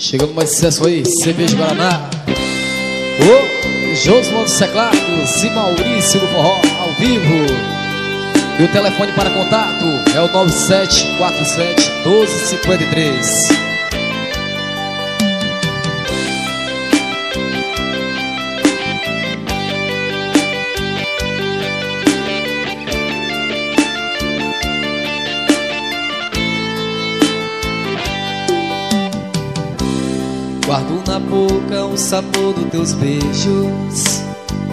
Chegando mais sucesso aí, Cerveja Guaraná. O Josman dos Teclados e Maurício do Forró, ao vivo. E o telefone para contato é o 9747-1253. Guardo na boca o sabor dos teus beijos.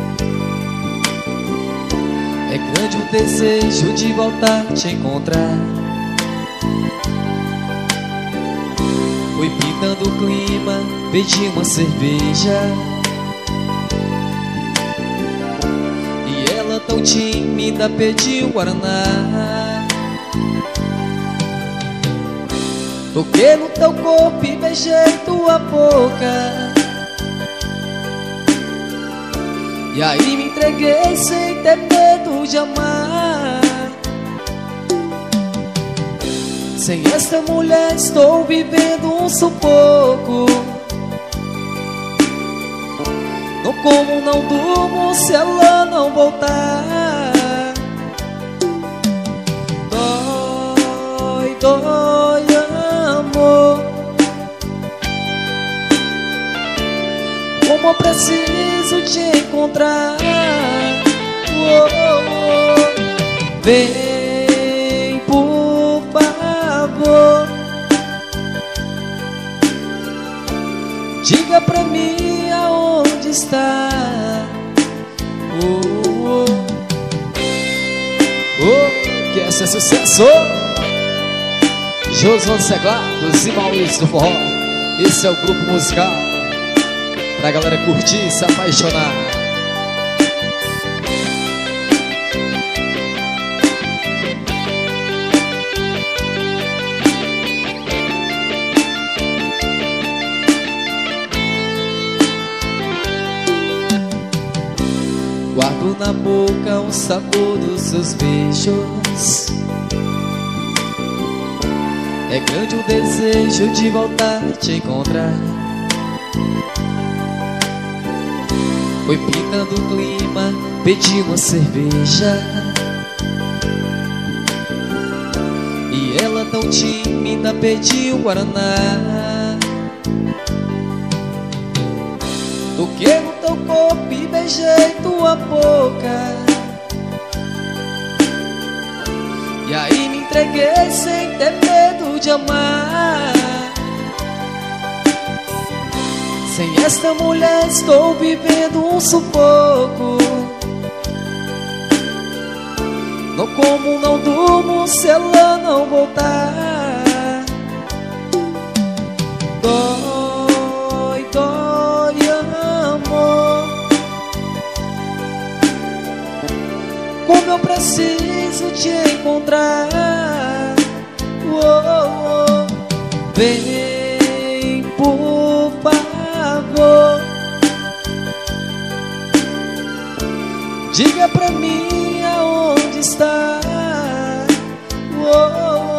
É grande o desejo de voltar a te encontrar. Foi pintando o clima, pedi uma cerveja. E ela tão tímida pediu guaraná. Toquei no teu corpo e beijei tua boca. E aí me entreguei sem ter medo de amar. Sem esta mulher estou vivendo um sufoco. Não como, não durmo se ela não voltar. Dói, dói, amor. Como eu preciso te encontrar. Oh, oh, oh. Vem, por favor. Diga pra mim aonde está. Oh, oh. Oh, que esse é sucesso. Josman dos Teclados e Maurício do Forró. Esse é o grupo musical pra galera curtir e se apaixonar. Guardo na boca o sabor dos seus beijos. É grande o desejo de voltar a te encontrar. Foi pintando o clima, pedi uma cerveja. E ela tão tímida pediu guaraná. Toquei no teu corpo e beijei tua boca. E aí me entreguei sem ter medo de amar. Sem esta mulher estou vivendo um sufoco. Não como, não durmo se ela não voltar. Dói, dói, amor. Como eu preciso te encontrar. Oh, oh, oh. Vem, por favor. Diga pra mim aonde está. Oh, oh, oh.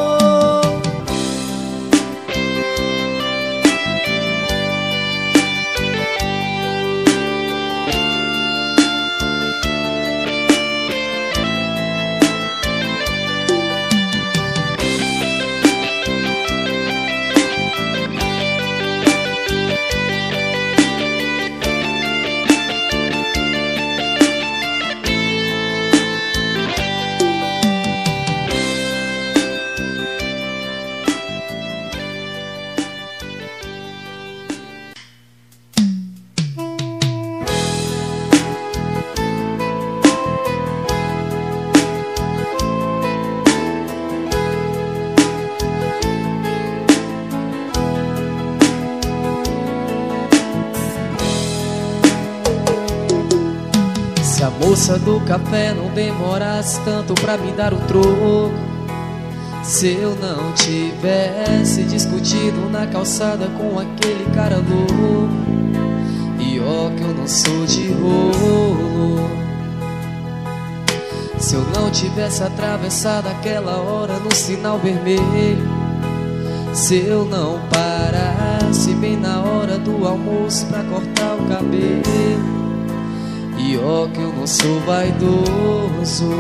Se a moça do café não demorasse tanto pra me dar o troco, se eu não tivesse discutido na calçada com aquele cara louco, e ó que eu não sou de rolo. Se eu não tivesse atravessado aquela hora no sinal vermelho, se eu não parasse passe bem na hora do almoço pra cortar o cabelo. E ó que eu não sou vaidoso,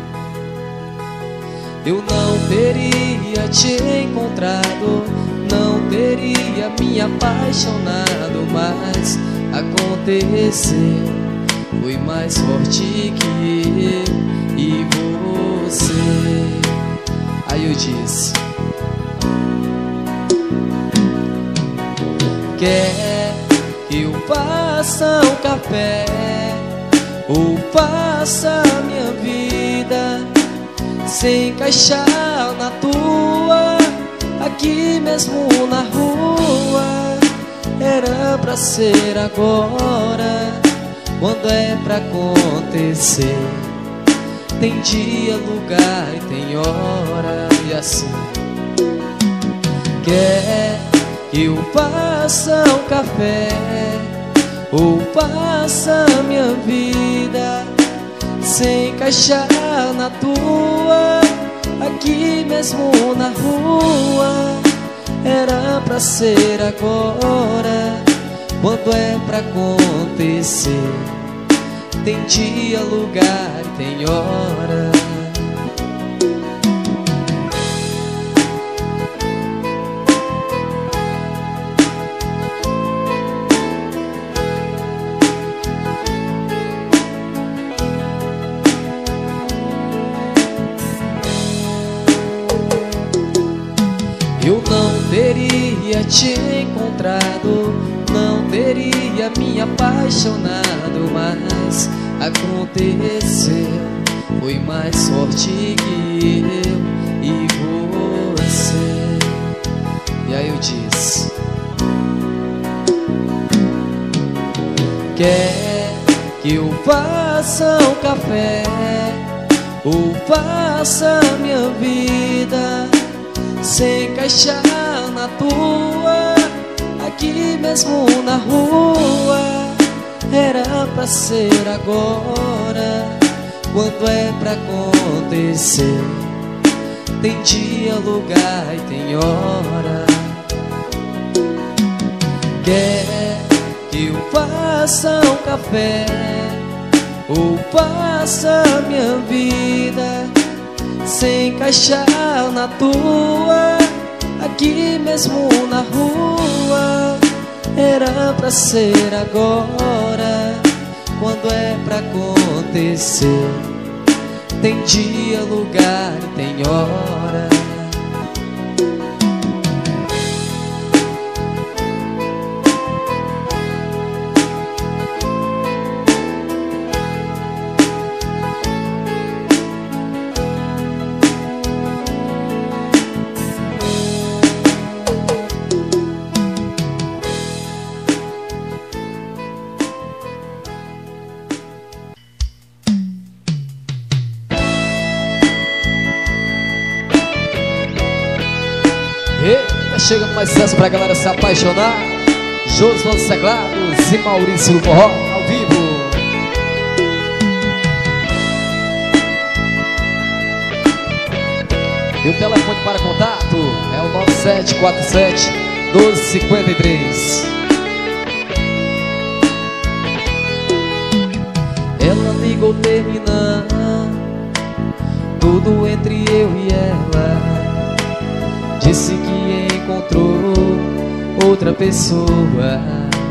eu não teria te encontrado, não teria me apaixonado, mas aconteceu, foi mais forte que eu e você. Aí eu disse: quer que eu faça um café ou faça minha vida se encaixar na tua, aqui mesmo na rua? Era pra ser agora, quando é pra acontecer? Tem dia, lugar e tem hora, e assim. Quer que eu faça um café ou faça minha vida se encaixar na tua, aqui mesmo na rua? Era pra ser agora, quando é pra acontecer? Tem dia, lugar e tem hora. Eu não teria te encontrado, não teria me apaixonado, mas aconteceu, foi mais forte que eu e você. E aí eu disse: quer que eu faça um café ou faça minha vida se encaixar na tua, aqui mesmo na rua? Era pra ser agora, quando é pra acontecer? Tem dia, lugar e tem hora. Quer que eu faça um café ou faça minha vida se encaixar na tua, aqui mesmo na rua? Era pra ser agora, quando é pra acontecer? Tem dia, lugar e tem hora. Chegando mais sucesso pra galera se apaixonar. Josvan dos teclados e Maurício do forró ao vivo. E o telefone para contato é o 9747-1253. Ela ligou terminando tudo entre eu e ela. Disse que encontrou outra pessoa.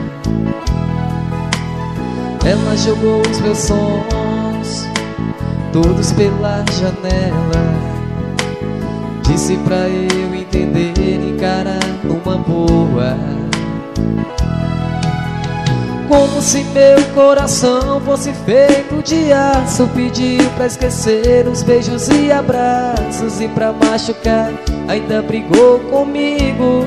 Ela jogou os meus sonhos todos pela janela. Disse pra eu entender e encarar numa boa. Como se meu coração fosse feito de aço, pediu pra esquecer os beijos e abraços, e pra machucar ainda brigou comigo.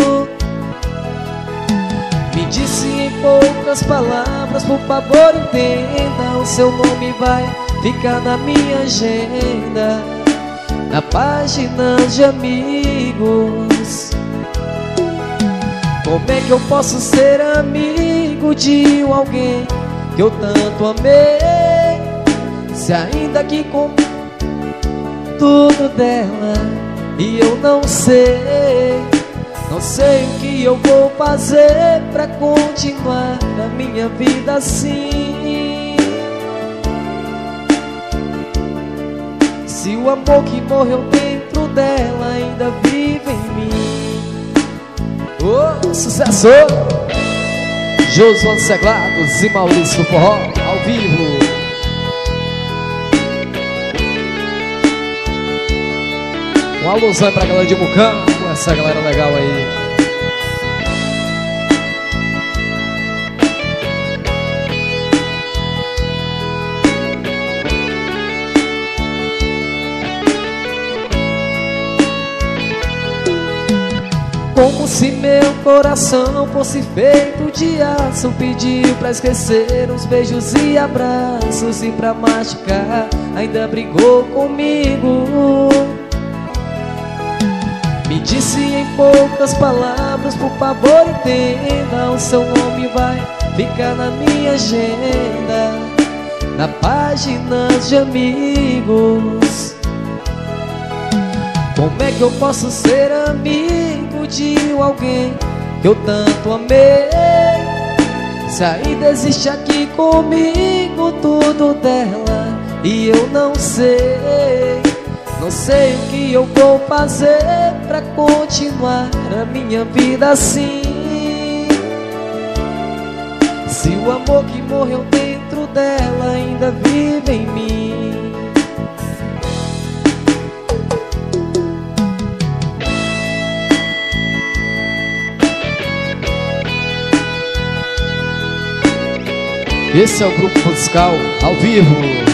Me disse em poucas palavras: por favor entenda, o seu nome vai ficar na minha agenda, na página de amigos. Como é que eu posso ser amigo de alguém que eu tanto amei, se ainda que com tudo dela e eu não sei o que que eu vou fazer pra continuar a minha vida assim? Se o amor que morreu dentro dela ainda vive em mim. Oh, sucesso! Josué dos Teclados e Maurício do Forró, ao vivo. Um alusão aí pra galera de Mucambo, essa galera legal aí. Como se meu coração fosse feito de aço, pediu pra esquecer os beijos e abraços, e pra machucar ainda brigou comigo. Me disse em poucas palavras, por favor entenda, o seu nome vai ficar na minha agenda, na páginas de amigos. Como é que eu posso ser amigo de alguém que eu tanto amei, se ainda existe aqui comigo tudo dela e eu não sei? Não sei o que eu vou fazer pra continuar a minha vida assim. Se o amor que morreu dentro dela ainda vive em mim. Esse é o grupo musical ao vivo.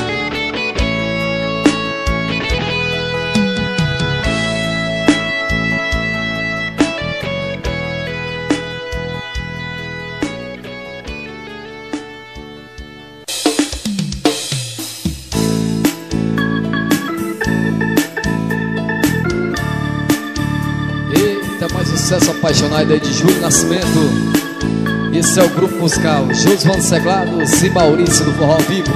Eita, mais sucesso apaixonado aí de Júlio Nascimento. Esse é o grupo musical Josué dos Teclados e Maurício do Forró ao vivo.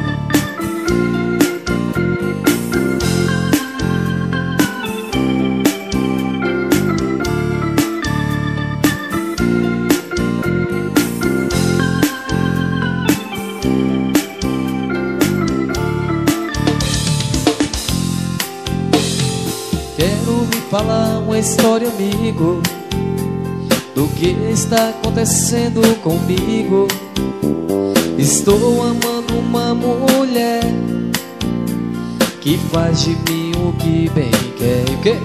Quero me falar uma história, amigo, do que está acontecendo comigo. Estou amando uma mulher que faz de mim o que bem quer. O quê?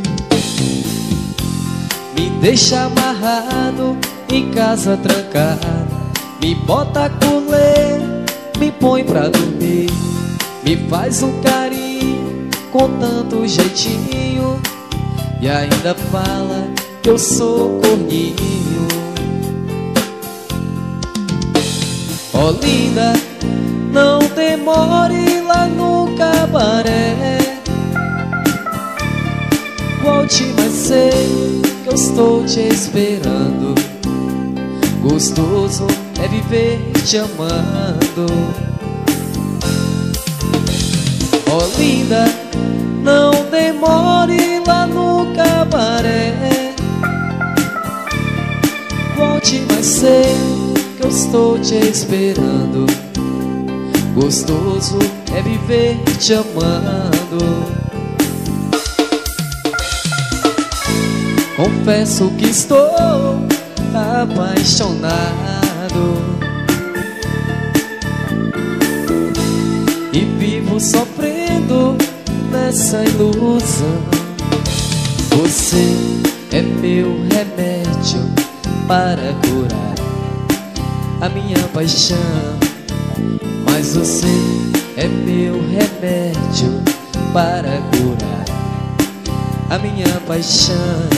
Me deixa amarrado, em casa trancado, me bota colher, me põe pra dormir, me faz um carinho com tanto jeitinho e ainda fala que eu sou corninho. Oh linda, não demore lá no cabaré, volte mais cedo que eu estou te esperando. Gostoso é viver te amando. Oh linda, não demore lá no cabaré, volte mais cedo que eu estou te esperando. Gostoso é viver te amando. Confesso que estou apaixonado e vivo sofrendo nessa ilusão. Você é meu remédio para curar a minha paixão, mas você é meu remédio para curar a minha paixão.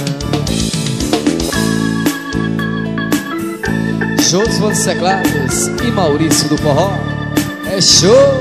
Josué dos Teclados e Maurício do Forró. É show!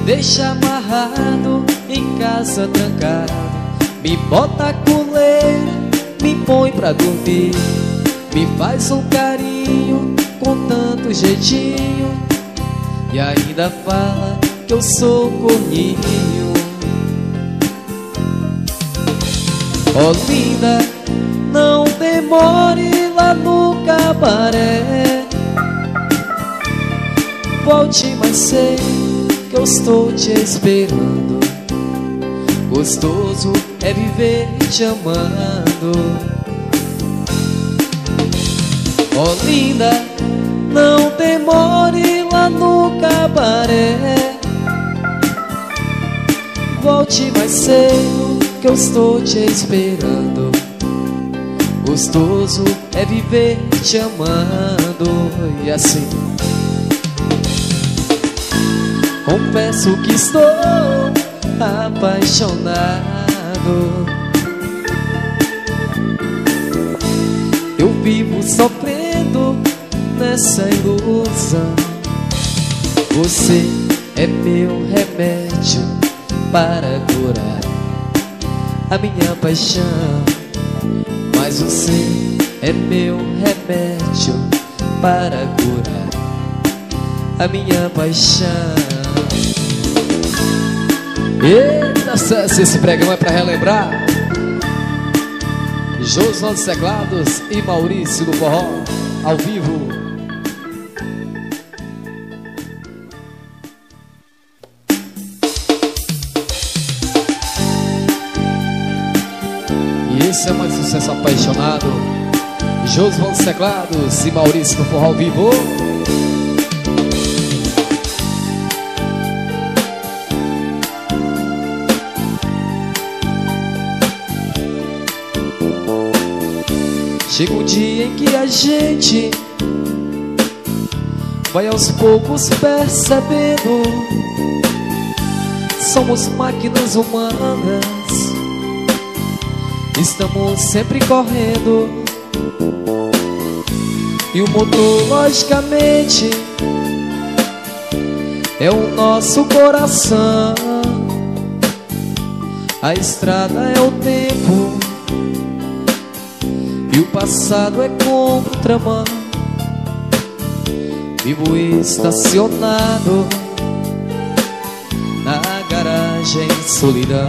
deixa amarrado em casa trancado, me bota coleira, me põe pra dormir, me faz um carinho com tanto jeitinho e ainda fala que eu sou corninho. Oh linda, não demore lá no cabaré, volte mais cedo que eu estou te esperando. Gostoso é viver te amando. Oh linda, não demore lá no cabaré, volte mais cedo que eu estou te esperando. Gostoso é viver te amando. E assim, confesso que estou apaixonado. Eu vivo sofrendo nessa ilusão. Você é meu remédio para curar a minha paixão, mas você é meu remédio para curar a minha paixão. Eita, se esse programa é pra relembrar Josué dos Teclados e Maurício do Forró, ao vivo. E esse é mais sucesso apaixonado, Josué dos Teclados e Maurício do Forró, ao vivo. Chega um dia em que a gente vai aos poucos percebendo, somos máquinas humanas, estamos sempre correndo, e o motor logicamente é o nosso coração. A estrada é o tempo e o passado é contramão. Vivo estacionado na garagem solidão.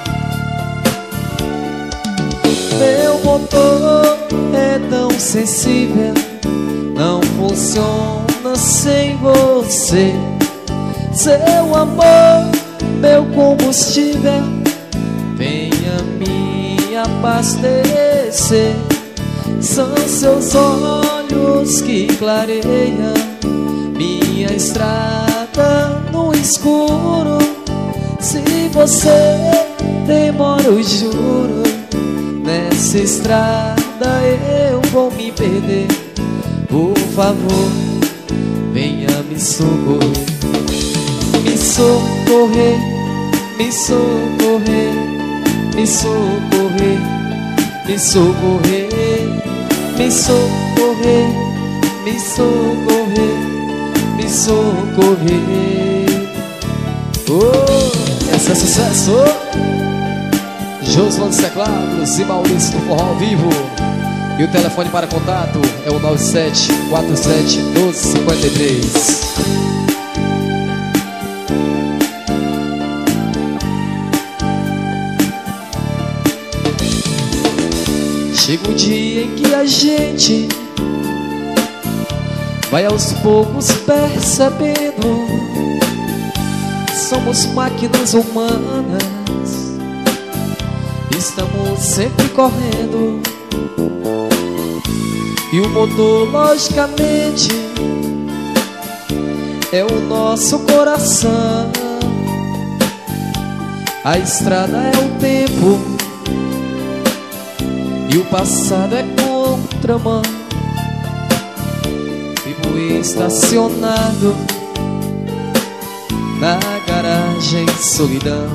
Meu motor é tão sensível, não funciona sem você. Seu amor, meu combustível, venha me abastecer. São seus olhos que clareiam minha estrada no escuro. Se você demora, eu juro, nessa estrada eu vou me perder. Por favor, venha me socorrer, me socorrer, me socorrer, me socorrer, me socorrer, me socorrer, me socorrer, me socorrer. Oh, esse é sucesso. Josué dos Teclados e Maurício do Forró, ao vivo. E o telefone para contato é o 97471253. Chega um dia em que a gente vai aos poucos percebendo, somos máquinas humanas, estamos sempre correndo, e o motor logicamente é o nosso coração. A estrada é o tempo e o passado é contramão. Vivo estacionado na garagem solidão.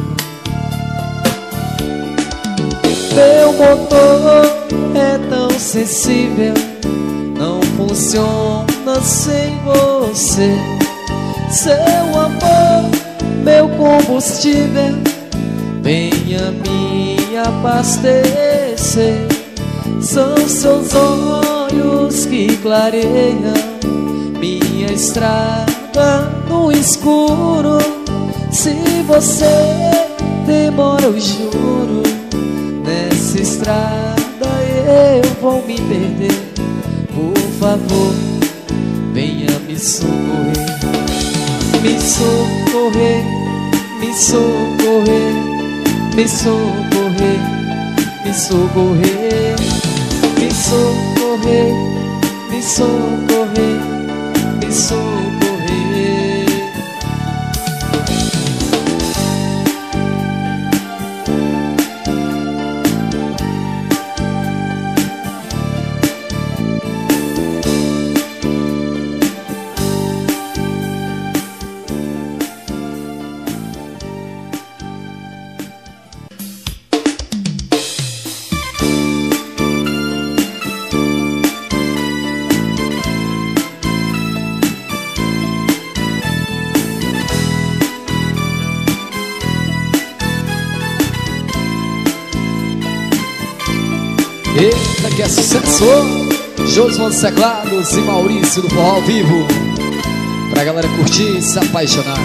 Meu motor é tão sensível, não funciona sem você. Seu amor, meu combustível, venha me abastecer. São seus olhos que clareiam minha estrada no escuro. Se você demora, eu juro, nessa estrada eu vou me perder. Por favor, venha me socorrer, me socorrer, me socorrer, me socorrer, me socorrer, me socorrer, me socorrer, me socorrer. Eita, que é sucesso! Josman dos Teclados e Maurício do Forró ao vivo, pra galera curtir e se apaixonar.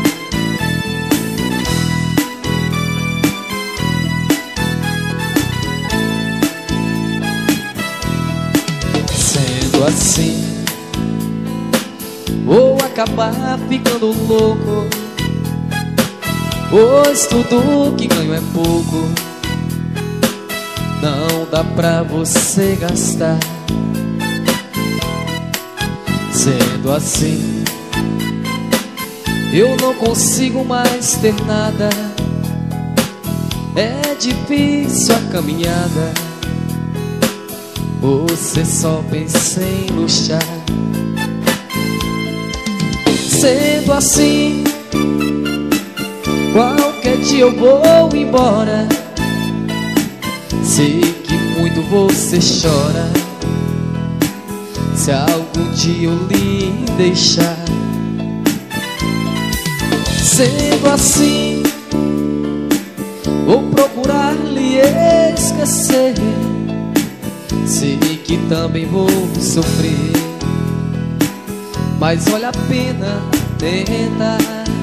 Sendo assim, vou acabar ficando louco, pois tudo que ganho é pouco. Não dá pra você gastar. Sendo assim, eu não consigo mais ter nada. É difícil a caminhada, você só pensa em luxar. Sendo assim, qualquer dia eu vou embora. Sei que muito você chora, se algum dia eu lhe deixar. Sendo assim, vou procurar lhe esquecer. Sei que também vou sofrer, mas vale a pena tentar.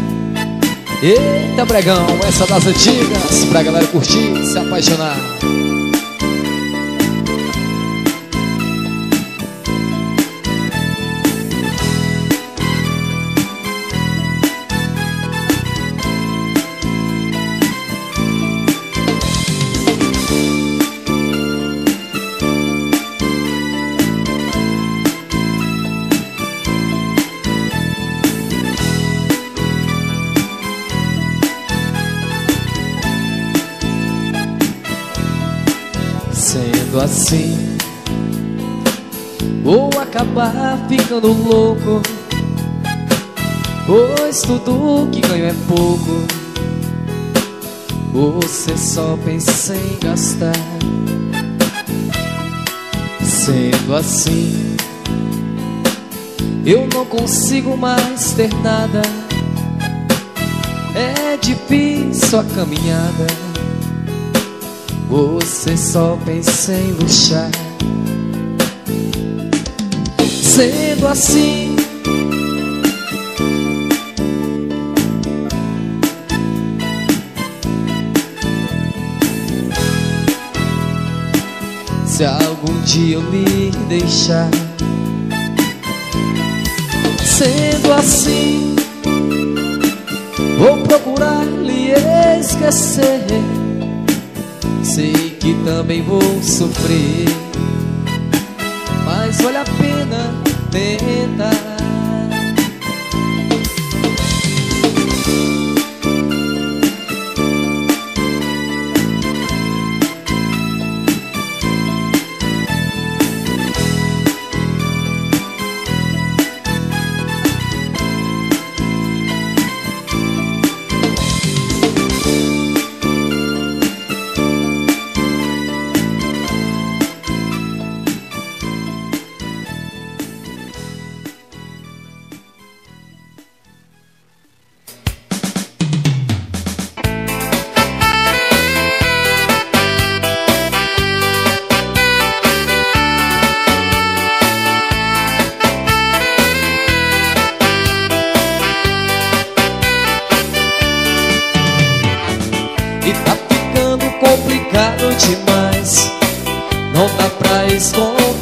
Eita, Bregão, essa das antigas, pra galera curtir e se apaixonar. Sendo assim, vou acabar ficando louco, pois tudo que ganho é pouco. Você só pensa em gastar. Sendo assim, eu não consigo mais ter nada. É difícil a caminhada, você só pensa em luxar. Sendo assim, se algum dia eu lhe deixar. Sendo assim, vou procurar lhe esquecer. Sei que também vou sofrer, mas vale a pena tentar.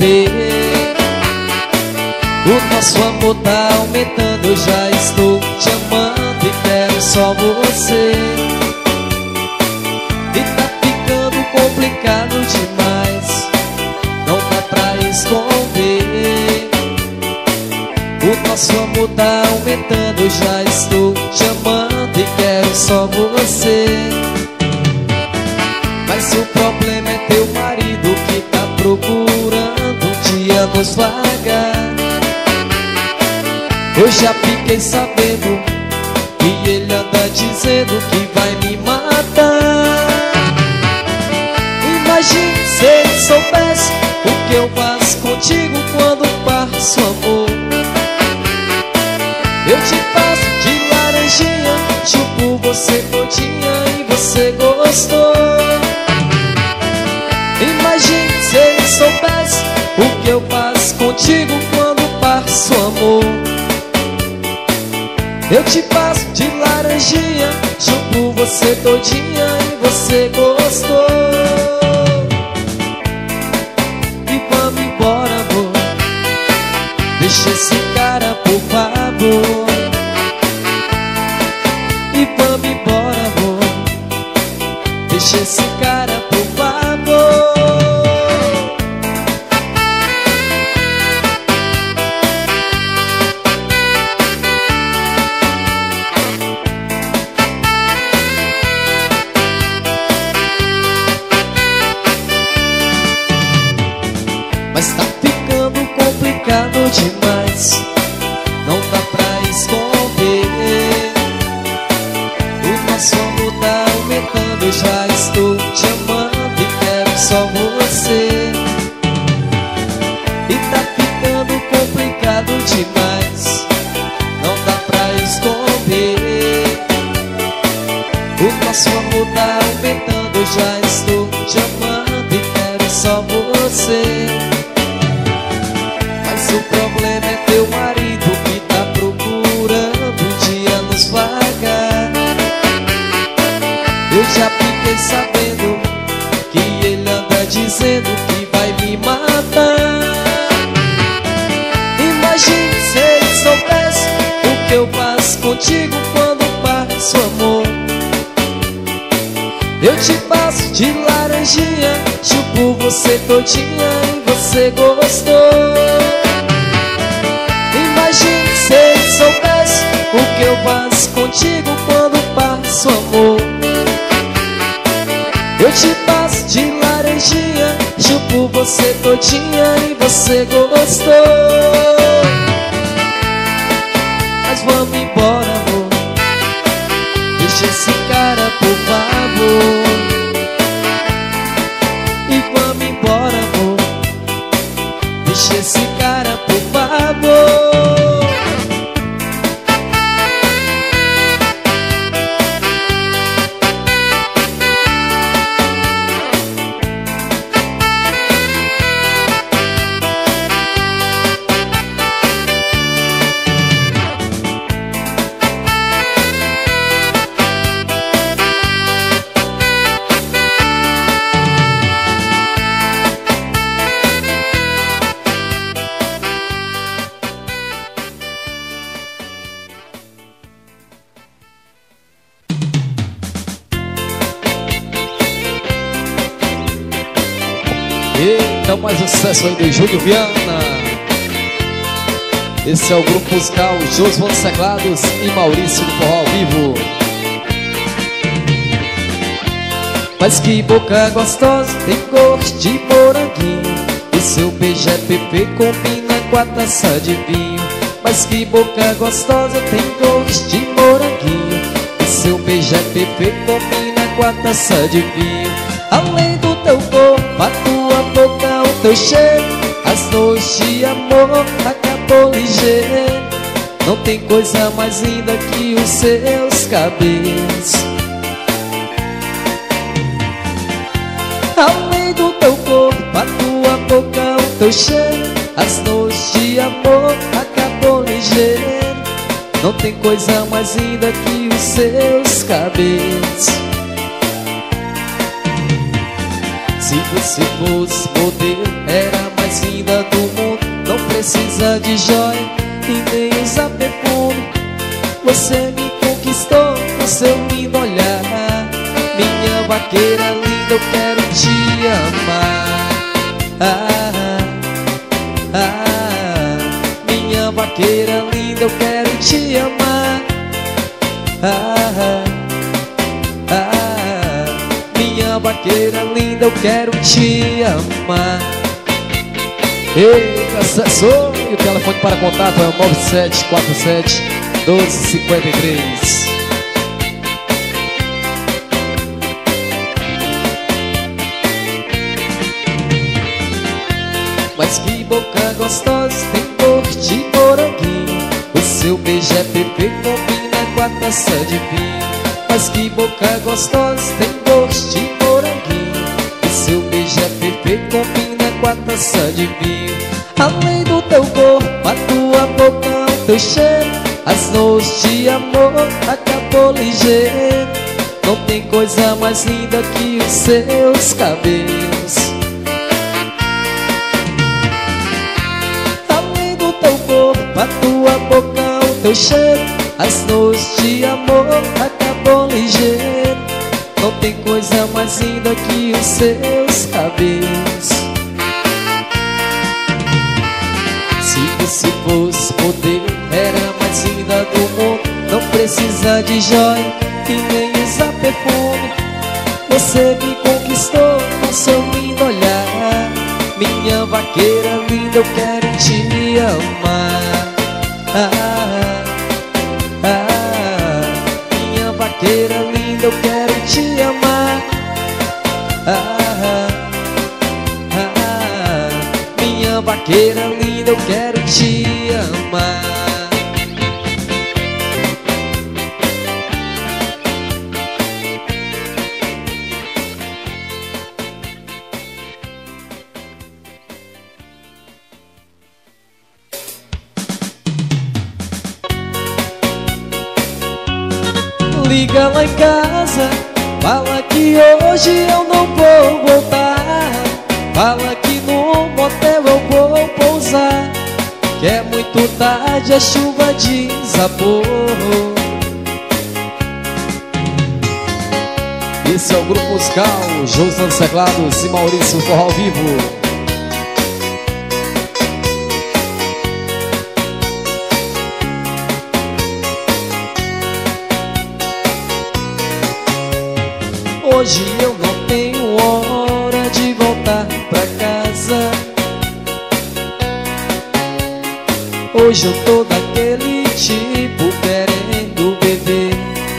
esconder. O nosso amor tá aumentando, eu já estou te amando e quero só você. E tá ficando complicado demais, não dá pra esconder. O nosso amor tá aumentando, eu já estou te amando e quero só você. Mas o problema é teu marido que tá procurando um dia nos largar. Eu já fiquei sabendo que ele anda dizendo que vai me matar. Imagine se ele soubesse o que eu faço contigo quando passo amor. Eu te passo de laranjinha, chupo você todinha e você gostou. Imagine se ele soubesse o que eu faço contigo quando passo amor. Eu te passo de laranjinha, chupo você todinha e você gostou. E vamos embora, amor, deixa esse cara, por favor. E vamos embora, amor, deixa esse cara, por favor. Mas tá ficando complicado demais, não dá pra esconder. O nosso amor tá aumentando, eu já estou te amando e quero só você. E tá ficando complicado demais, não dá pra esconder. O nosso amor tá aumentando, eu já estou te amando e quero só você. Mas o problema é teu marido que tá procurando um dia nos largar. Eu já fiquei sabendo que ele anda dizendo que vai me matar. Imagine se ele soubesse o que eu faço contigo quando passo amor. Eu te passo de laranjinha, chupo você todinha e você gostou. Imagine se ele soubesse o que eu faço contigo quando passo amor. Eu te passo de laranjinha, chupo você todinha e você gostou. Mas vamos embora, amor, deixa esse cara, por favor. E vamos embora, amor, deixa esse cara, por favor. Então mais um sucesso aí do Júlio Viana. Esse é o grupo musical Josvan dos Teclados e Maurício do Forró ao vivo. Mas que boca gostosa, tem gosto de moranguinho, e seu beijo é perfeito, combina com a taça de vinho. Mas que boca gostosa, tem gosto de moranguinho, e seu beijo é perfeito, combina com a taça de vinho. Além do teu corpo, a tua boca, o teu cheiro, as noites de amor acabou ligeiro. Não tem coisa mais linda que os seus cabelos. Além do teu corpo, a tua boca, o teu cheiro, as noites de amor acabou ligeiro. Não tem coisa mais linda que os seus cabelos. Se você fosse modelo, era mais linda precisa de joia e nem usar perfume. Você me conquistou com seu lindo olhar. Minha vaqueira linda, eu quero te amar. Minha vaqueira linda, eu quero te amar. Minha vaqueira linda, eu quero te amar. Eita, acessou! E o telefone para contato é o 9747-1253. Mas que boca gostosa, tem cor de moranguinho. O seu beijo é perfeito, combina com a taça de vinho. Mas que boca gostosa, tem gosto de moranguinho. O seu beijo é perfeito, combina com a taça de vinho. Além do teu corpo, a tua boca, o teu cheiro, as noites de amor acabou ligeiro. Não tem coisa mais linda que os seus cabelos. Além do teu corpo, a tua boca, o teu cheiro, as noites de amor acabou ligeiro. Não tem coisa mais linda que os seus cabelos. Se você fosse poder, era mais linda do mundo. Não precisa de joia e nem usar perfume. Você me conquistou com seu lindo olhar. Minha vaqueira linda, eu quero te amar. Minha vaqueira linda, eu quero te amar. Minha vaqueira linda, eu quero te amar. Liga lá em casa, fala que hoje eu não vou voltar. Fala que no motel eu vou pousar, que é muito tarde, a chuva desabou. Esse é o grupo musical Josman dos Teclados e Maurício Forró ao vivo. Hoje eu não tenho hora de voltar pra casa. Hoje eu tô daquele tipo querendo beber.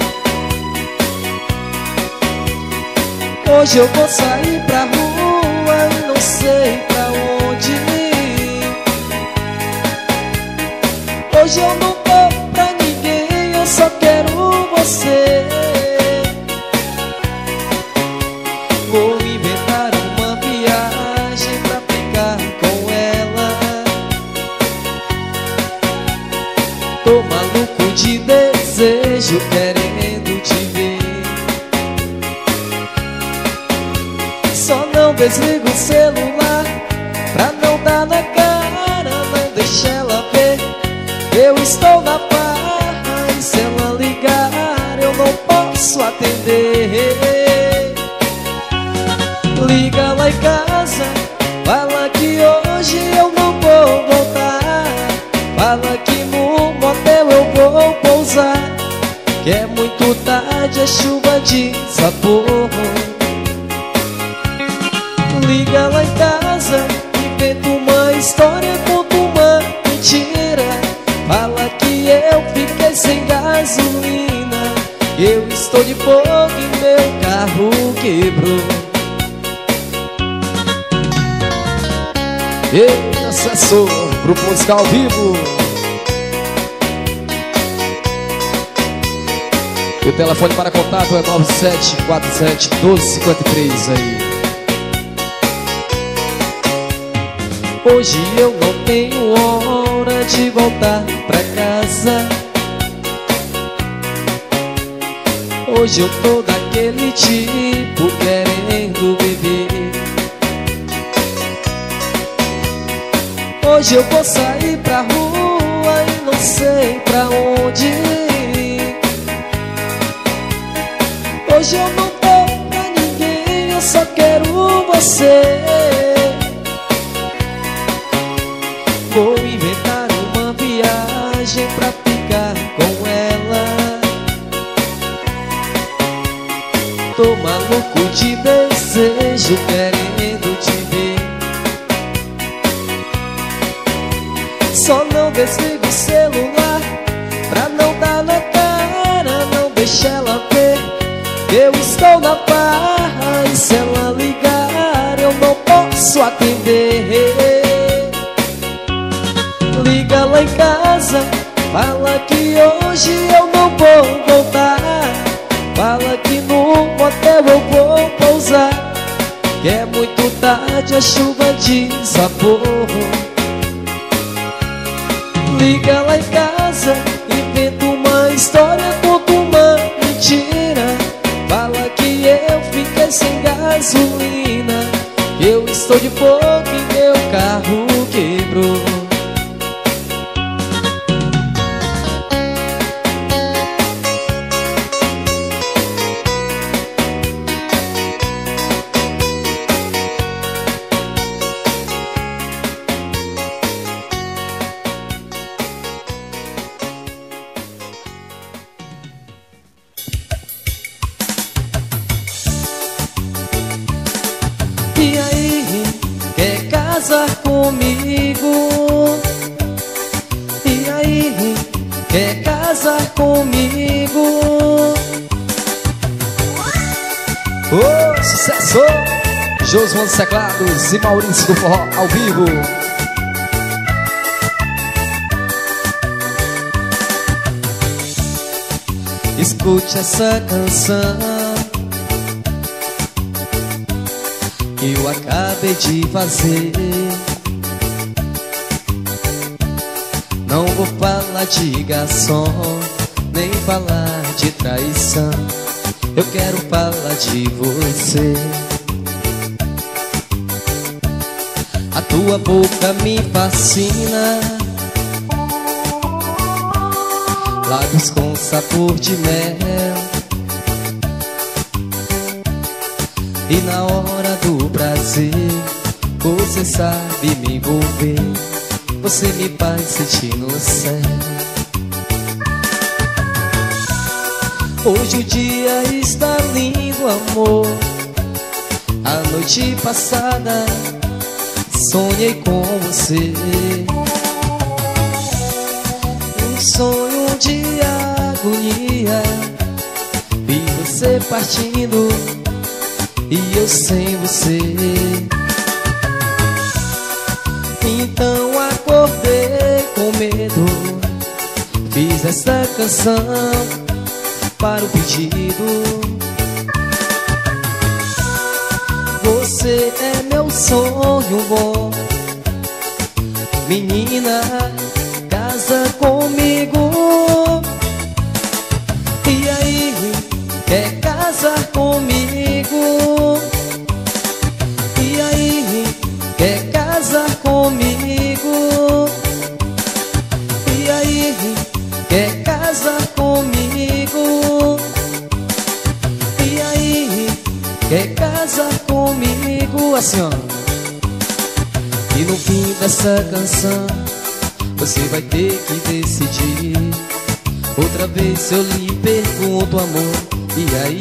Hoje eu vou sair pra rua e não sei pra onde ir. Hoje eu não tô pra ninguém, eu só quero você. Vou inventar uma viagem pra ficar com ela. Tô maluco de desejo, querendo te ver. Só não desligo o celular pra não dar na cara, não deixa ela ver. Eu estou na farra e se ela ligar eu não posso atender. Liga lá em casa, fala que hoje eu não vou voltar. Fala que no motel eu vou pousar, que é muito tarde, a chuva desabou. Liga lá em casa, inventa uma história, conta uma mentira. Fala que eu fiquei sem gasolina, eu estou de fogo e meu carro quebrou. Ei, acessou, grupo musical ao vivo. E o telefone para contato é 9747-1253 aí. Hoje eu não tenho hora de voltar pra casa. Hoje eu tô daquele tipo querendo beber. Hoje eu vou sair pra rua e não sei pra onde ir. Hoje eu não tô pra ninguém, eu só quero você. Vou inventar uma viagem pra ficar com ela. Tô maluco de desejo, querendo te ver. Só não desliga o celular pra não dar na cara, não deixa ela ver que eu estou na barra. E se ela ligar eu não posso atender. Liga lá em casa, fala que hoje eu não vou voltar. Fala que no motel eu vou pousar, que é muito tarde, a chuva desabou. Liga lá em casa, inventa uma história, conta uma mentira. Fala que eu fiquei sem gasolina, que eu estou de boa e meu carro quebrou. E aí, quer casar comigo? E aí, quer casar comigo? Ô, sucesso! Josman dos Teclados e Maurício do Forró ao vivo. Escute essa canção que eu acabei de fazer. Não vou falar de garçom, nem falar de traição. Eu quero falar de você. A tua boca me fascina, lábios com sabor de mel. E na hora do prazer, você sabe me envolver. Você me faz sentir no céu. Hoje o dia está lindo, amor. A noite passada sonhei com você. Um sonho de agonia. Vi você partindo e eu sem você. Então acordei com medo, fiz esta canção para o pedido. Você é meu sonho bom, menina, casa comigo. E aí, quer casar comigo? E aí, quer casar comigo? E aí, quer casar comigo? E aí, quer casar comigo? Assim, ó. E no fim dessa canção você vai ter que decidir. Outra vez eu lhe pergunto, amor, e aí?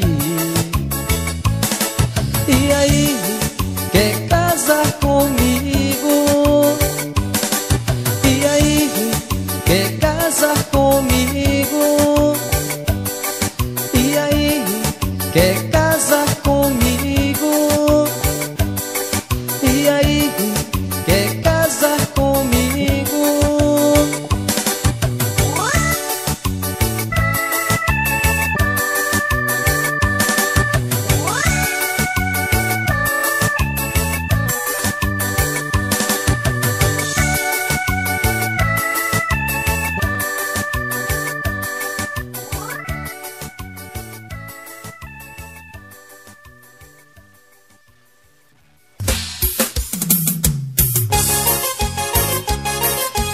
E aí, quer casar comigo? E aí, quer casar comigo? E aí, quer casar comigo? E aí, quer casar comigo?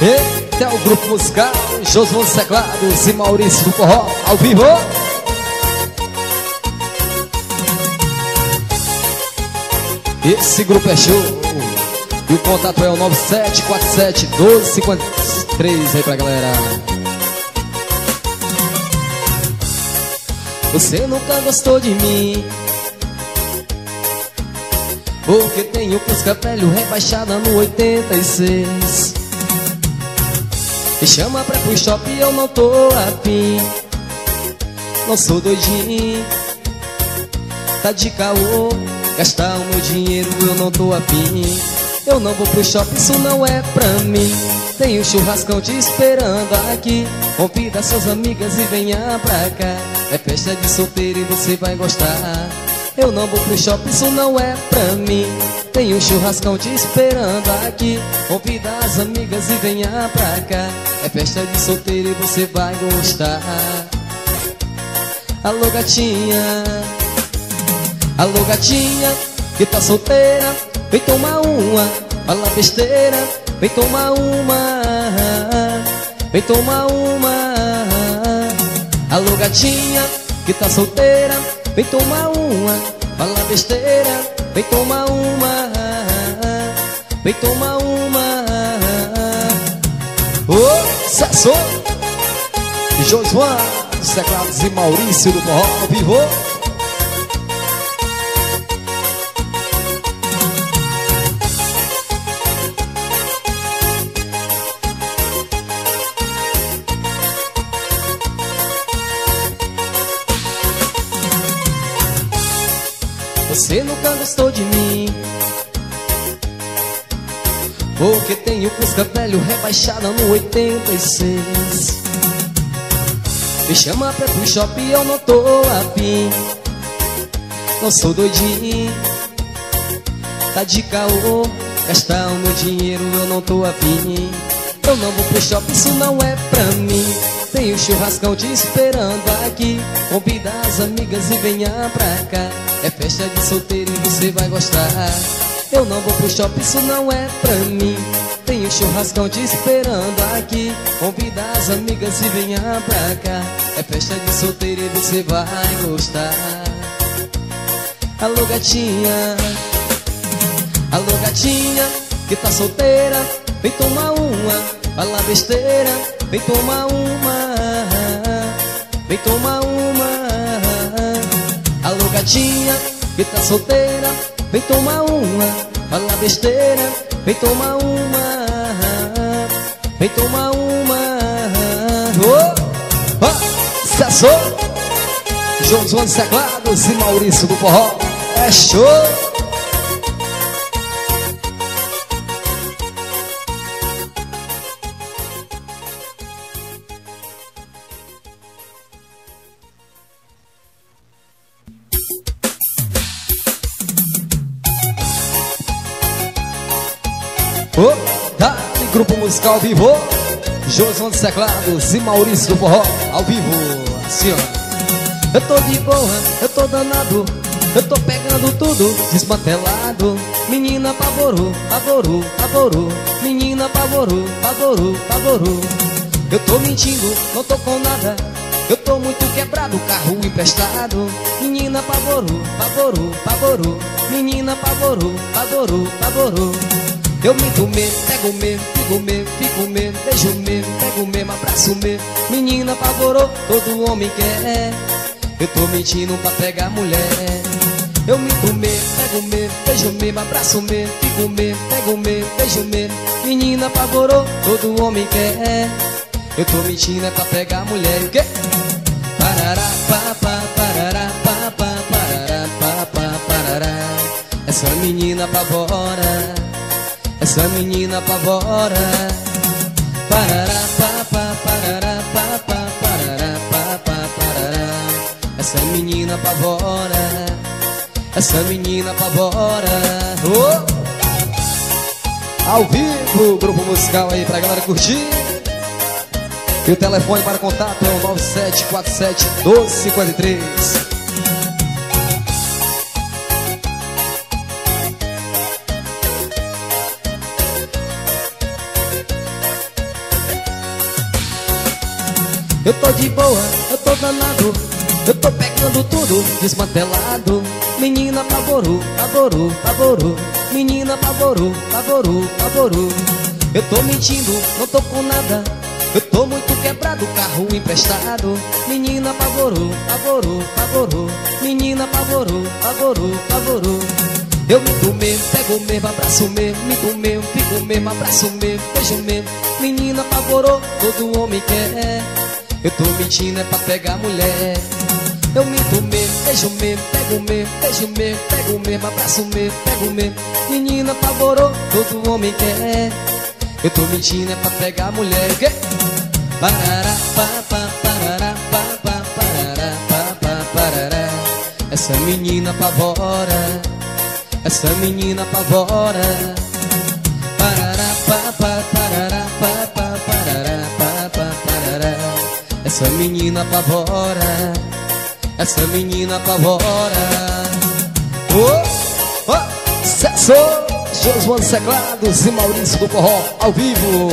Este é o grupo musical Josué dos Teclados e Maurício do Forró, ao vivo. Esse grupo é show. E o contato é o 9747-1253 aí pra galera. Você nunca gostou de mim, porque tenho Fusca velho rebaixada no 86. Me chama pra ir pro shopping, eu não tô afim. Não sou doidinho, tá de caô, gastar o meu dinheiro eu não tô afim. Eu não vou pro shopping, isso não é pra mim. Tem um churrascão te esperando aqui. Convida suas amigas e venha pra cá. É festa de solteiro e você vai gostar. Eu não vou pro shopping, isso não é pra mim. Tem um churrascão te esperando aqui. Convida as amigas e venha pra cá. É festa de solteiro e você vai gostar. Alô gatinha, alô gatinha, que tá solteira, vem tomar uma, fala besteira, vem tomar uma, vem tomar uma. Alô gatinha, que tá solteira, vem tomar uma, fala besteira, vem tomar uma, vem tomar uma. Ô, Sassô, Josué dos Teclados e Maurício do Forró, ao vivo. Você nunca gostou de mim, porque tenho Fusca velho rebaixada no 86. Me chama pra ir pro shopping, eu não tô afim. Não sou doidinho, tá de caô, gastar o meu dinheiro eu não tô afim. Eu não vou pro shopping, isso não é pra mim. Tem um churrascão te esperando aqui. Convida as amigas e venha pra cá. É festa de solteiro e você vai gostar. Eu não vou pro shopping, isso não é pra mim. Tem um churrascão te esperando aqui. Convida as amigas e venha pra cá. É festa de solteiro e você vai gostar. Alô gatinha, alô gatinha, que tá solteira, vem tomar uma, fala besteira, vem tomar uma, vem tomar uma. Alô gatinha, que tá solteira, vem tomar uma, fala besteira, vem tomar uma, vem tomar uma. Sassô, Josué dos Teclados e Maurício do Forró, é show. Grupo musical ao vivo, Josué dos Teclados e Maurício do Forró, ao vivo, assim ó. Eu tô de boa, eu tô danado, eu tô pegando tudo desmantelado. Menina apavorou, apavorou, apavorou. Menina apavorou, apavorou, apavorou. Eu tô mentindo, não tô com nada, eu tô muito quebrado, carro emprestado. Menina apavorou, apavorou, apavorou. Menina apavorou, apavorou, apavorou. Eu minto mesmo, pego mesmo, fico mesmo, fico mesmo, beijo mesmo, pego mesmo, abraço mesmo. Menina apavorou, todo homem quer. Eu tô mentindo pra pegar mulher. Eu minto mesmo, pego mesmo, beijo mesmo, abraço mesmo, fico mesmo, pego mesmo, beijo mesmo. Menina apavorou, todo homem quer. Eu tô mentindo é pra pegar mulher. O quê? Parará, papá, parará, papá, parará, papá, parará. Essa menina apavora, essa menina apavora. Parará, papá, parará, papá, parará, papá, parará. Essa menina apavora, essa menina apavora. Ao vivo, grupo musical aí pra galera curtir. E o telefone para contato é o 9747-1253. Eu tô de boa, eu tô danado, eu tô pegando tudo desmantelado. Menina apavorou, apavorou, apavorou. Menina apavorou, apavorou, apavorou. Eu tô mentindo, não tô com nada, eu tô muito quebrado, carro emprestado. Menina apavorou, apavorou, apavorou. Menina apavorou, apavorou, apavorou. Eu minto mesmo, pego mesmo, abraço mesmo. Minto mesmo, fico mesmo, abraço mesmo, beijo mesmo. Menina apavorou, todo homem quer. Eu tô mentindo é pra pegar mulher. Eu minto mesmo, beijo mesmo, pego mesmo, beijo mesmo, pego mesmo, abraço mesmo, pego mesmo. Menina apavorou, todo homem quer. Eu tô mentindo é pra pegar mulher. Parará, pá, pá, parará, pá, pá, parará, pá, pá, parará. Essa menina apavora, essa menina apavora. Parará, pá, pá, parará, pá, pá, parará, pá, pá, parará. Essa menina apavora, essa menina apavora. Oh, oh, sucesso! Josué dos Teclados e Maurício do Forró, ao vivo.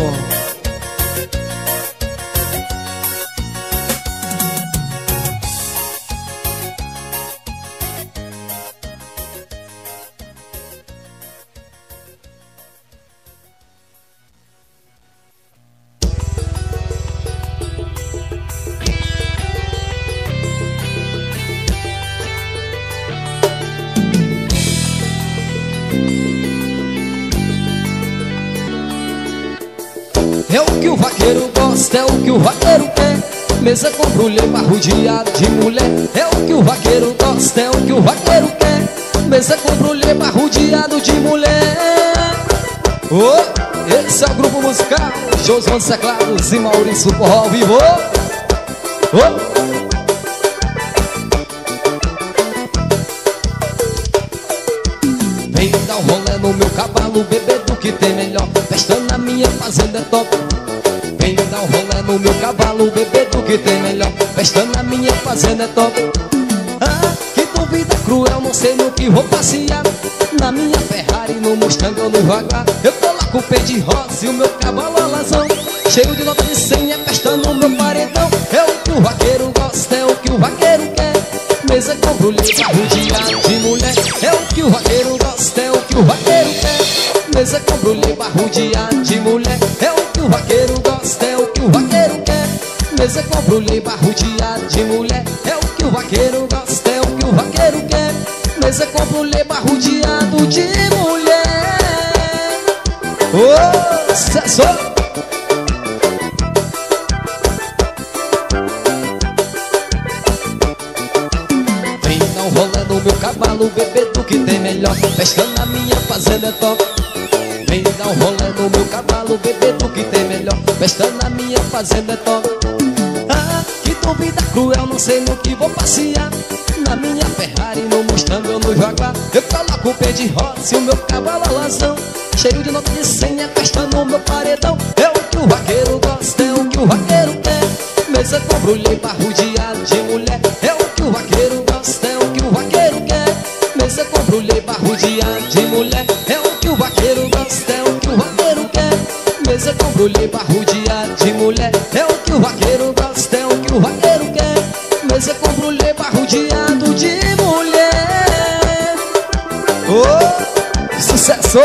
É o que o vaqueiro gosta, é o que o vaqueiro quer. Mesa com brulha, barrodeado de mulher. É o que o vaqueiro gosta, é o que o vaqueiro quer. Mesa com brulha, barrodeado de mulher. Oh, esse é o grupo musical Josué dos Teclados e Maurício do Forró ao vivo. Oh. Vem dar um rolê no meu cavalo, bebê do que tem melhor. Festa na minha fazenda é top. Vem dar um rolê no meu cavalo, bebê do que tem melhor. Festa na minha fazenda é top. Ah, que dúvida cruel, não sei no que vou passear. Na minha Ferrari, no Mustang ou no Jaguar. Eu tô lá com o pé de rosa e o meu cavalo alazão. Cheio de nota de 100, é festa no meu paredão. É o que o vaqueiro gosta, é o que o vaqueiro quer. Mesa com brulha, barrodeado de mulher. É o que o vaqueiro gosta, é o que o vaqueiro quer. Mesa com brulha, barrodeado de mulher. É o que o vaqueiro gosta, é o que o vaqueiro quer. Mesa com brulha, barrodeado de mulher. É o que o vaqueiro gosta, é o que o vaqueiro quer. Mesa com brulha, barrodeado de mulher. Ô, sucesso! No meu cavalo, bebê do que tem melhor. Festa na minha fazenda é top. Vem dar um rolê no meu cavalo, bebê do que tem melhor. Festa na minha fazenda é top. Ah, que dúvida cruel, não sei no que vou passear. Na minha Ferrari, no Mustang ou no Jaguar. Eu coloco o pé de rosa e o meu cavalo alazão. Cheio de nota de 100, é festa no meu paredão. É o que o vaqueiro gosta, é o que o vaqueiro quer. Mesa com brulha e barrodeado de mulher. É o que o vaqueiro gosta, é o que o vaqueiro quer. Mesa com brulha e barrodeado de mulher. É o que o vaqueiro gosta, é o que o vaqueiro quer. Mesa com brulha e barrodeado de mulher. É o que o vaqueiro gosta, é o que o vaqueiro quer. Mesa com brulha e barrodeado de mulher. Oh, sucesso!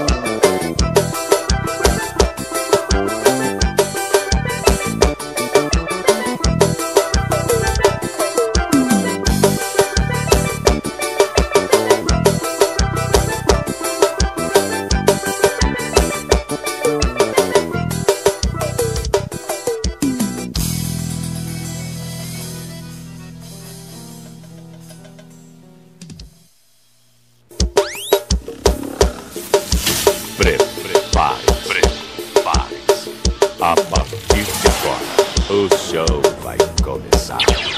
A partir de agora, o show vai começar.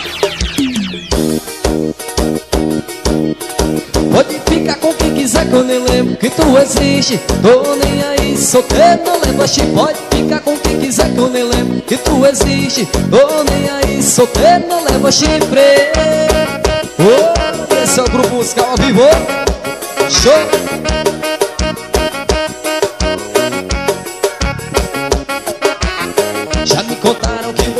Pode ficar com quem quiser que eu nem lembro que tu existe. Tô nem aí, solteiro, não lembro a pode ficar com quem quiser que eu nem lembro que tu existe. Tô nem aí, solteiro, não lembro a chifre. Oh, esse é o grupo musical ao vivo. Show!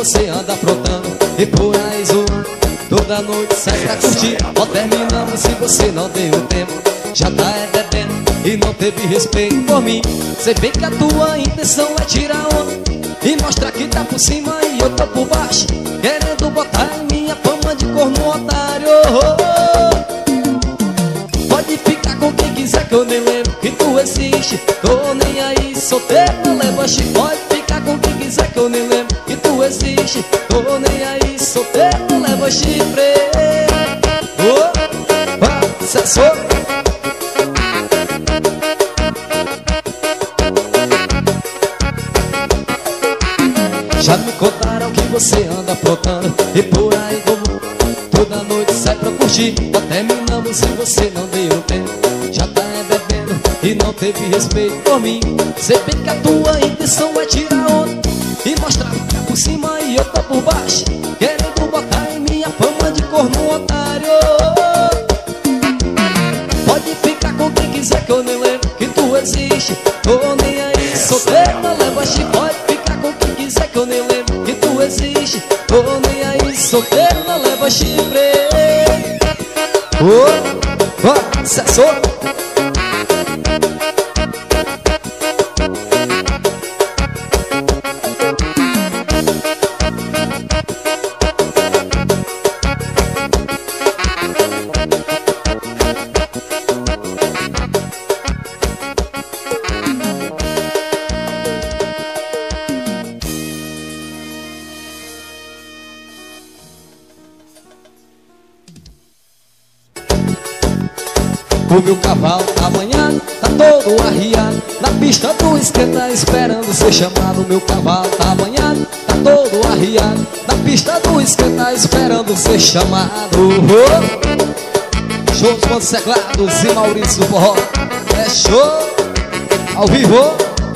você anda aprontando e por aí zoando. Toda noite sai pra curtir, ó terminamos se você não deu tempo. Já tá bebendo e não teve respeito por mim. Sei bem que a tua intenção é tirar onda e mostrar que tá por cima e eu tô por baixo, querendo botar em minha fama de corno otário. Pode ficar com quem quiser que eu nem lembro que tu existe. Tô nem aí, solteiro, não leva chifre. Pode ficar com quem quiser que eu nem lembro que tu existe. Tô nem aí, solteiro, não leva chifre. Acessou. Já me contaram que você anda aprontando e por aí como toda noite sai pra curtir. Ó terminamos e você não deu tempo. Já tá bebendo e não teve respeito por mim. Sei bem que a tua intenção é tirar onda e mostrar que tá por cima e eu tô por baixo, querendo botar em minha fama de corno otário. Pode ficar com quem quiser que eu nem lembro que tu existe. Tô nem aí, solteiro, não leva chifre. Pode ficar com quem quiser que eu nem lembro que tu existe. Tô nem aí, solteiro, não leva chifre. Acessou. O meu cavalo amanhã tá todo arriado na pista do esquenta esperando ser chamado. O meu cavalo amanhã tá todo arriado na pista do esquenta esperando ser chamado. Shows com teclados e Maurício do Forró. É show ao vivo.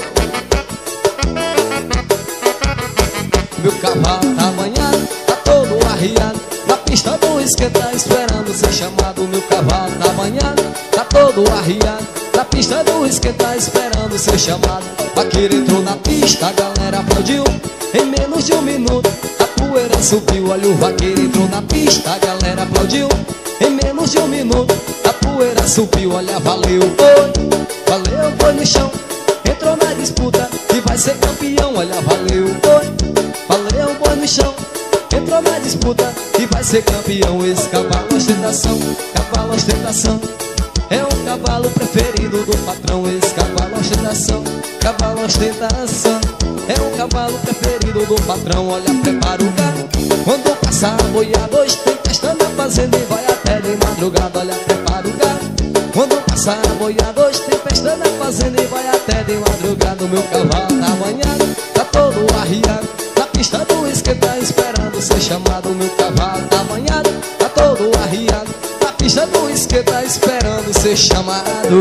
Meu cavalo amanhã tá todo arriado na pista do esquenta esperando ser chamado. Meu cavalo amanhã tá todo arriado na pista do esquenta esperando ser chamado. Vaqueiro entrou na pista, a galera aplaudiu. Em menos de um minuto a poeira subiu. Olha, o vaqueiro entrou na pista, a galera aplaudiu. Em menos de um minuto a poeira subiu. Olha, valeu, foi no chão. Entrou na disputa e vai ser campeão. Olha, valeu, foi no chão. Entrou na disputa e vai ser campeão. Esse cavalo ostentação, cavalo ostentação. É o cavalo preferido do patrão. Esse cavalo ostentação, cavalo ostentação. É o cavalo preferido do patrão. Olha, prepara o gado. Quando passar boiados, tem festa na fazenda e vai até de madrugada. Olha, prepara o gado. Quando passar boiados, tem festa na fazenda e vai até de madrugada. O meu cavalo amanhã tá todo arriado na pista do esquenta esperando ser chamado. O meu cavalo amanhã tá todo arriado na pista do esquenta esperando ser chamado.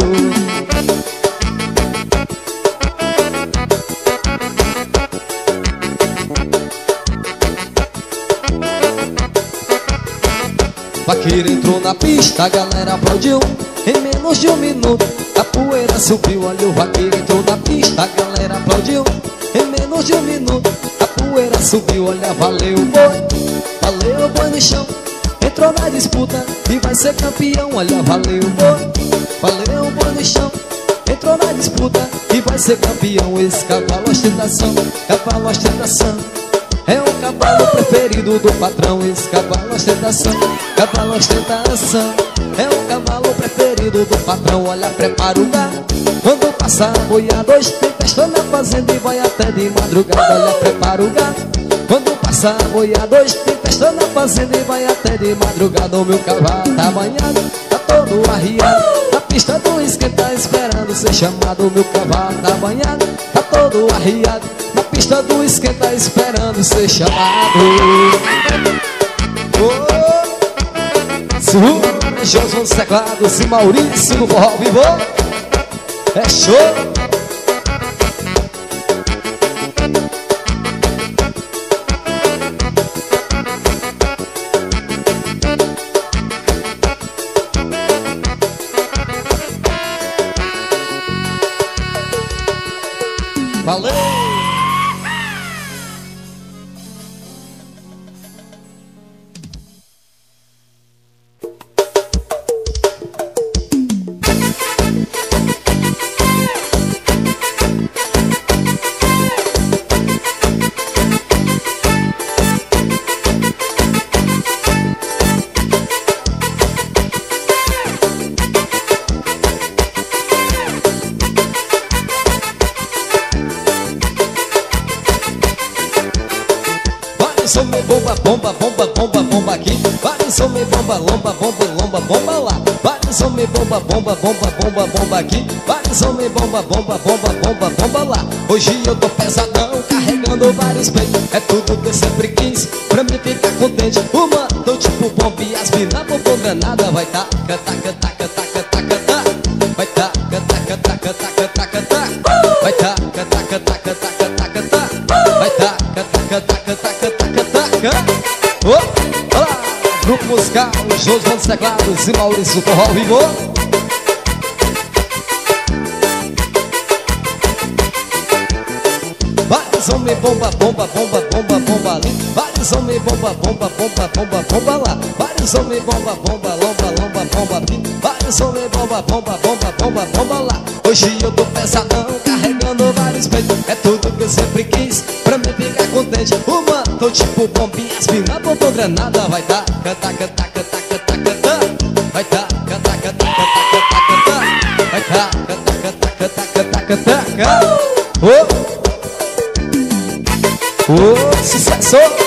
Vaqueiro entrou na pista, a galera aplaudiu. Em menos de um minuto a poeira subiu. Olha, o vaqueiro entrou na pista, a galera aplaudiu. Em menos de um minuto a poeira subiu. Olha, valeu, boi no chão. Entrou na disputa e vai ser campeão. Olha, valeu, boi no chão. Entrou na disputa e vai ser campeão. Esse cavalo ostentação, cavalo ostentação. É o cavalo preferido do patrão. Esse cavalo ostentação, cavalo ostentação. É o cavalo preferido do patrão. Olha, prepara o gado. Quando passar boiados, tem festa na fazenda e vai até de madrugada. Olha, prepara o gado. Quando passar boiados, tem festa na fazenda e vai até de madrugada. O meu cavalo tá banhado, tá todo arriado na pista do esquenta esperando ser chamado. O meu cavalo tá banhado, tá todo arriado na pista do esquenta esperando ser chamado. João dos teclados e Maurício no forró vivo. É show. Valeu. Vários homens bomba, bomba, bomba, bomba, bomba aqui. Vários homens bomba, lomba, bomba, lomba, bomba lá. Vários homens bomba, bomba, bomba, bomba, bomba aqui. Vários homens bomba, bomba, bomba, bomba, bomba lá. Hoje eu tô pesadão, carregando vários peitos. É tudo que eu sempre quis, pra mim ficar contente. Uma, tô tipo bomba e as mina, bombom granada. Vai tá, canta, canta, canta, canta, canta. Vai tá, canta, canta, canta, canta, canta. Vai tá, canta, canta, canta, canta, canta. Vai tá, canta, canta, canta, canta, canta. Olha lá, grupo musical, Josman dos teclados e Maurício Forró ao vivo. Vários homens bomba, bomba, bomba, bomba, bomba ali. Vários homens bomba, bomba, bomba, bomba, bomba lá. Vários homens bomba, bomba, lomba, lomba, bomba aqui. Vários homens bomba, bomba, bomba, bomba, bomba lá. Hoje eu tô pesadão, carregando vários peitos. É tudo que eu sempre quis, pra me ficar contente. Uma, tô tipo bombinha, as mina, bombom granada. Vai tá, canta, canta, canta, canta, canta. Vai tá, canta, canta, canta, canta, canta. Vai tá, canta, canta, canta, canta, canta. Oh, sucesso!